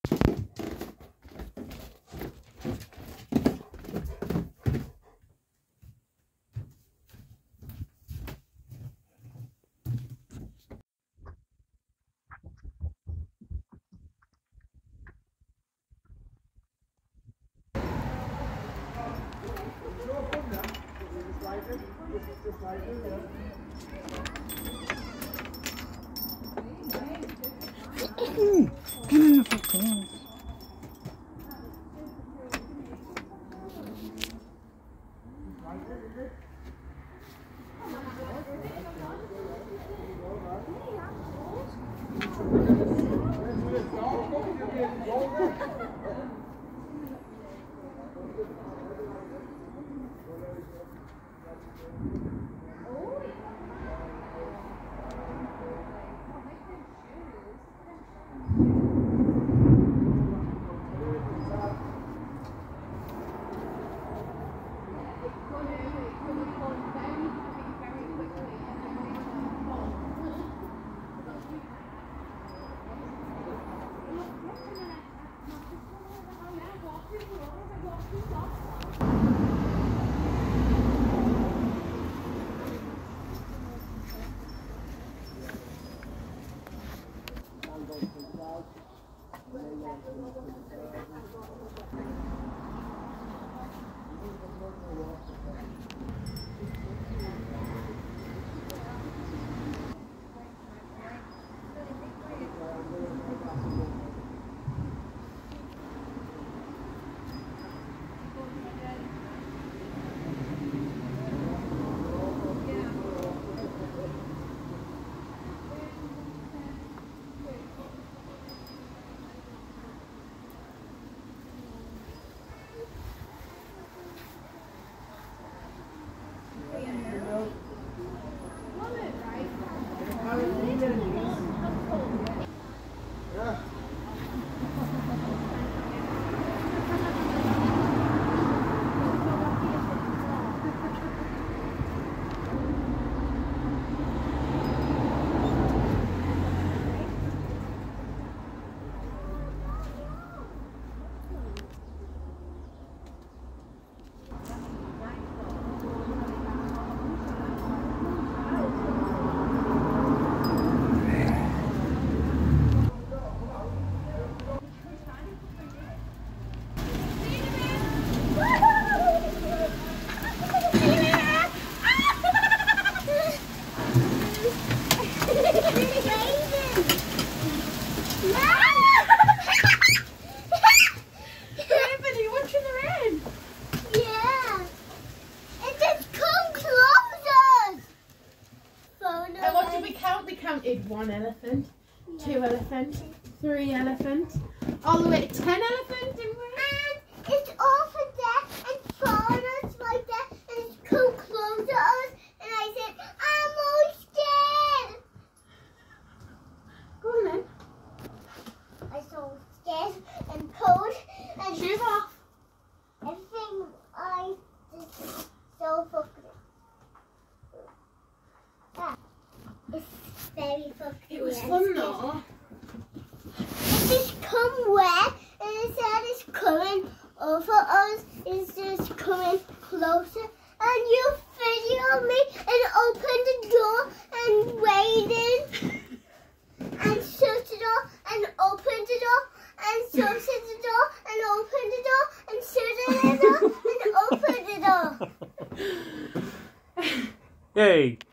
Beautiful cars. Counted 1 elephant, 2 elephants, 3 elephants, all the way to 10 elephants, didn't we? And it's over there and followed us like that, and it's come close to us, and I said, I'm all scared. Go on then. I'm so scared and cold and shoes off. Everything I just so fucking. It's very fucking. It was fun though. It's come wet and it said it's coming over us. It's just coming closer. And you videoed me and opened the door and waited and shut the door and opened the door and shut the door and opened the door and shut the door and opened the door. Yay!